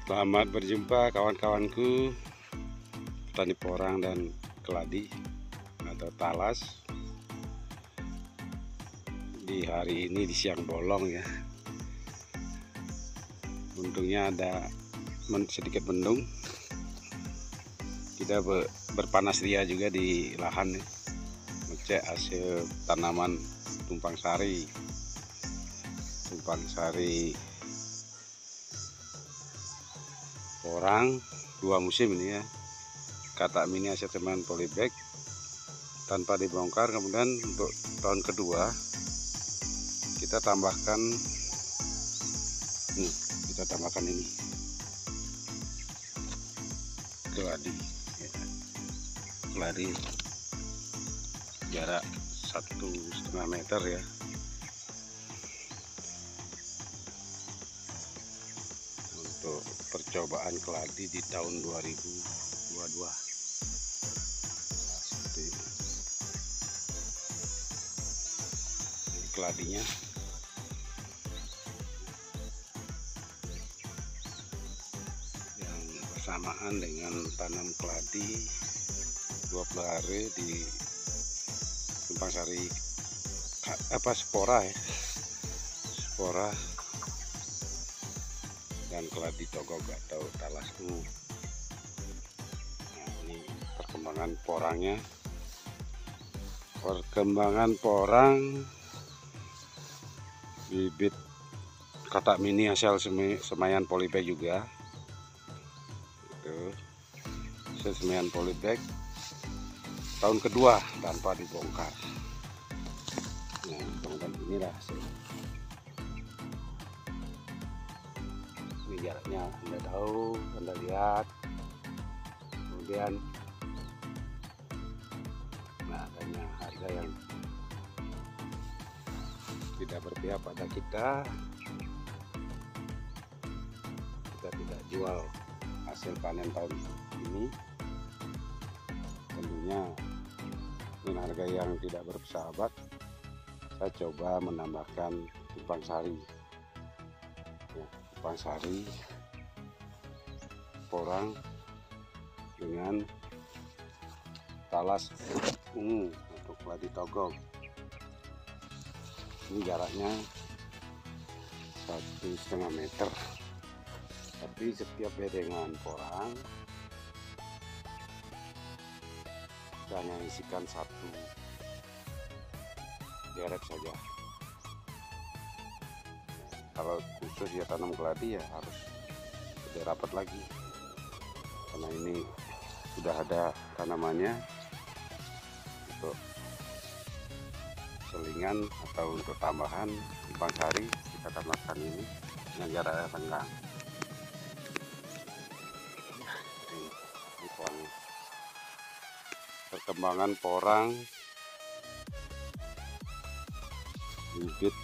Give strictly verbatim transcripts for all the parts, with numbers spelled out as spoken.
Selamat berjumpa kawan-kawanku petani porang dan keladi atau talas. Di hari ini di siang bolong ya. Untungnya ada sedikit mendung. Kita berpanas ria juga di lahan nih. Ngecek hasil tanaman tumpang sari. Tumpang sari porang dua musim ini ya, Kata Mini hasil semen polybag tanpa dibongkar. Kemudian untuk tahun kedua kita tambahkan nih, kita tambahkan ini keladi ya. Keladi jarak satu setengah meter ya. Untuk percobaan keladi di tahun dua ribu dua puluh dua. Nah, seperti ini. Ini keladinya. Yang bersamaan dengan tanam keladi dua puluh hari di tumpang sari apa spora ya. Spora dan keladi togog atau talas ungu. Nah, ini perkembangan porangnya. Perkembangan porang bibit Kata Mini hasil semaian polybag juga. Itu hasil semaian polybag tahun kedua tanpa dibongkar. Nah, kemudian inilah hasilnya. Ini jaraknya Anda tahu, Anda lihat. Kemudian nah, adanya harga yang tidak berpihak pada kita. Kita tidak jual hasil panen tahun ini. Tentunya dengan harga yang tidak bersahabat, saya coba menambahkan tumpang sari ya, tumpang sari porang dengan talas ungu untuk keladi togog. Ini jaraknya satu setengah meter, tapi setiap bedengan porang kita hanya isikan satu deret saja. Kalau khusus ya tanam keladi ya harus lebih rapat lagi, karena ini sudah ada tanamannya. Untuk selingan atau untuk tambahan tumpang sari kita tambahkan ini dengan jarak renggang. Ini perkembangan porang bibit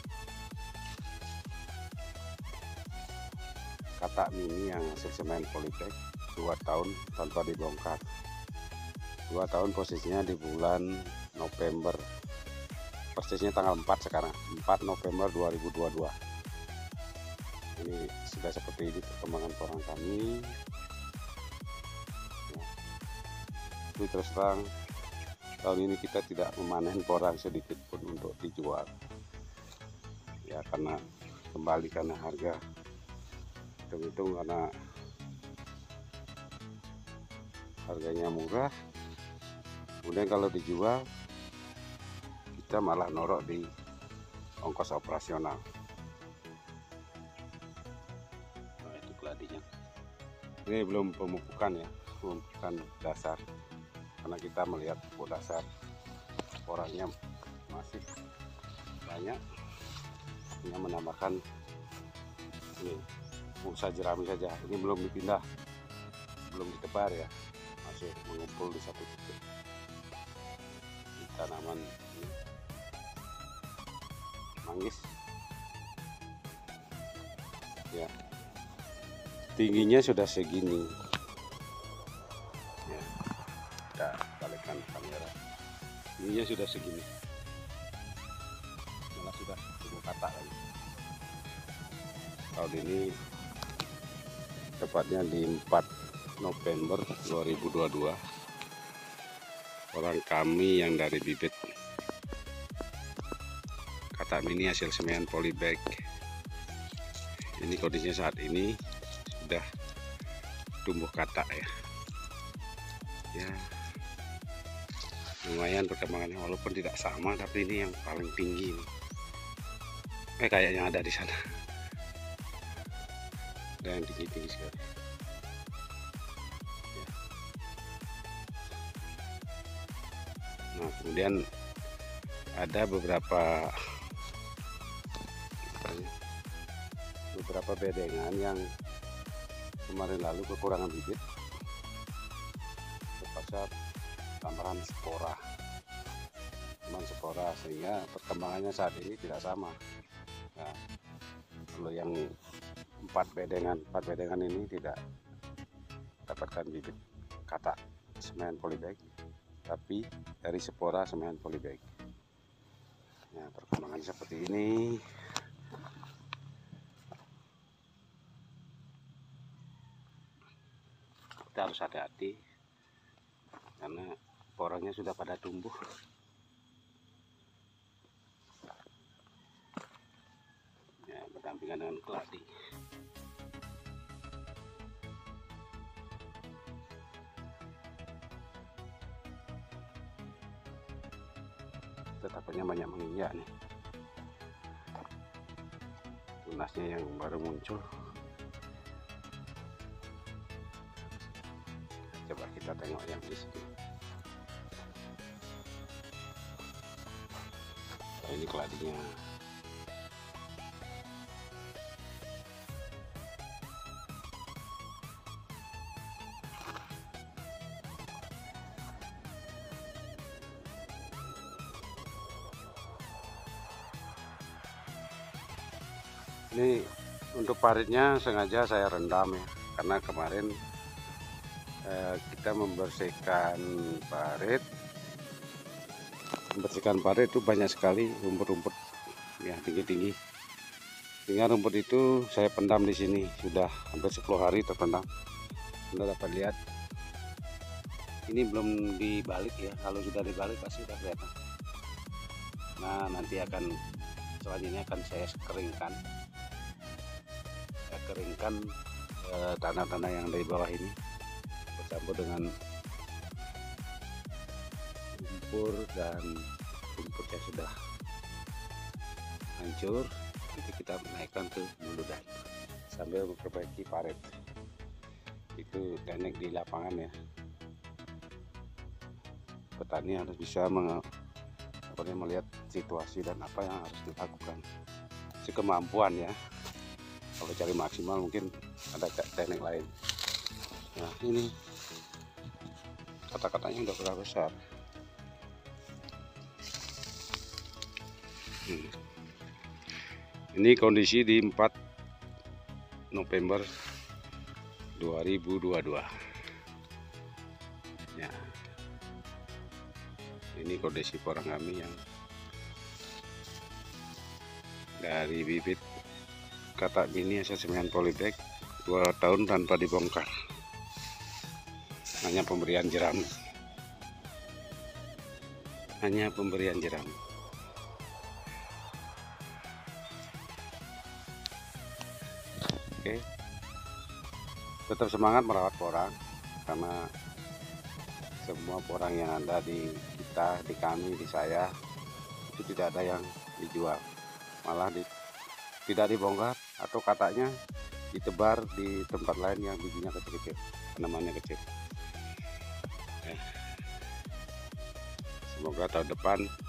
Kata Mini yang hasil semen polybag dua tahun tanpa dibongkar. Dua tahun posisinya di bulan November, persisnya tanggal empat sekarang, empat November dua ribu dua puluh dua. Ini sudah seperti ini perkembangan porang kami ya. Tapi terus terang tahun ini kita tidak memanen porang sedikit pun untuk dijual ya, karena kembali karena harga hitung-hitung, karena harganya murah. Kemudian kalau dijual kita malah norok di ongkos operasional. Nah, itu keladinya. Ini belum pemupukan ya, pemupukan dasar, karena kita melihat pupuk dasar porangnya masih banyak. Hanya menambahkan ini pupuk jerami saja. Ini belum dipindah, belum ditebar ya, masih mengumpul di satu titik. Di tanaman ini manggis ya, tingginya sudah segini ya. Kita balikkan kamera, tingginya sudah segini, malah sudah tumbuh kata lagi. Tahun ini tepatnya di empat November dua ribu dua puluh dua. Orang kami yang dari bibit katak mini hasil semaian polybag. Ini kondisinya saat ini sudah tumbuh katak ya. Ya, lumayan perkembangannya, walaupun tidak sama, tapi ini yang paling tinggi. Eh kayaknya ada di sana. Ada yang tinggi-tinggi sekali. Ya. Nah, kemudian ada beberapa beberapa bedengan yang kemarin lalu kekurangan bibit, terpaksa tambahan spora, tambahan spora sehingga perkembangannya saat ini tidak sama. Nah, kalau yang empat bedengan, empat bedengan ini tidak dapatkan bibit katak semaian polybag, tapi dari spora semaian polybag. Nah, perkembangan seperti ini. Kita harus hati-hati karena porangnya sudah pada tumbuh. Ya, berdampingan dengan keladi. Tetapnya banyak menginjak nih. Tunasnya yang baru muncul. Coba kita tengok yang di sini. Nah, ini keladinya. Ini untuk paritnya sengaja saya rendam ya, karena kemarin kita membersihkan parit membersihkan parit itu banyak sekali rumput-rumput ya, tinggi-tinggi, sehingga rumput itu saya pendam di sini sudah hampir sepuluh hari terpendam. Anda dapat lihat ini belum dibalik ya, kalau sudah dibalik pasti sudah kelihatan. Nah, nanti akan selanjutnya akan saya keringkan saya keringkan tanah-tanah eh, yang dari bawah ini campur dengan lumpur dan rumput yang sudah hancur. Nanti kita naikkan ke muludan sambil memperbaiki parit. Itu teknik di lapangan ya. Petani harus bisa meng, melihat situasi dan apa yang harus dilakukan sekemampuan ya. Kalau cari maksimal mungkin ada teknik lain. Nah, ini kata-katanya udah berapa besar. Hmm. Ini kondisi di empat November dua ribu dua puluh dua ya. Ini kondisi porang kami yang dari bibit katak mini hasil semaian polybag dua tahun tanpa dibongkar. Hanya pemberian jeram, hanya pemberian jeram. Oke, tetap semangat merawat porang, karena semua porang yang ada di kita, di kami, di saya itu tidak ada yang dijual, malah di, tidak dibongkar atau kataknya ditebar di tempat lain yang bijinya kecil-kecil, tanamannya kecil. Semoga tahun depan